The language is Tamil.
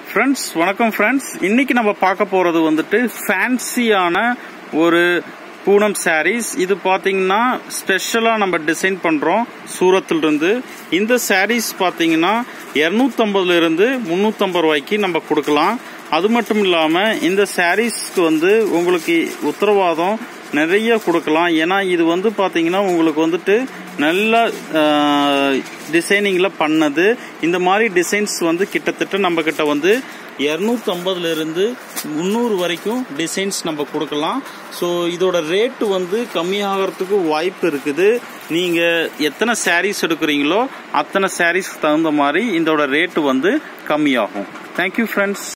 फ्रेंड्स वणक्कम फ्रेंड्स इन्नैक्कु நம்ம பார்க்க போறது வந்துட்டு ஃபேன்சியான ஒரு பூனம் sarees இது பாத்தீங்கன்னா ஸ்பெஷலா நம்ம டிசைன் பண்றோம் சூரத்ல இருந்து இந்த sarees பாத்தீங்கன்னா 250 ல இருந்து 350 ரூபாய்க்கு நம்ம கொடுக்கலாம் அது மட்டும் இல்லாம இந்த sareesக்கு வந்து உங்களுக்கு உத்தரவாதம் நிறைய கொடுக்கலாம் ஏனா இது வந்து பாத்தீங்கன்னா உங்களுக்கு வந்துட்டு நல்ல டிசைனிங்ல பண்ணது இந்த மாதிரி டிசைன்ஸ் வந்து கிட்டத்தட்ட நம்ம கிட்ட வந்து 250 ல இருந்து 300 வரைக்கும் டிசைன்ஸ் நம்ம கொடுக்கலாம் சோ இதோட ரேட் வந்து கம்மியாகிறதுக்கு வாய்ப்பு இருக்குது நீங்க எத்தனை sarees எடுக்குறீங்களோ அத்தனை sarees தகுந்த மாதிரி இதோட ரேட் வந்து கம்மியாகும் Thank you friends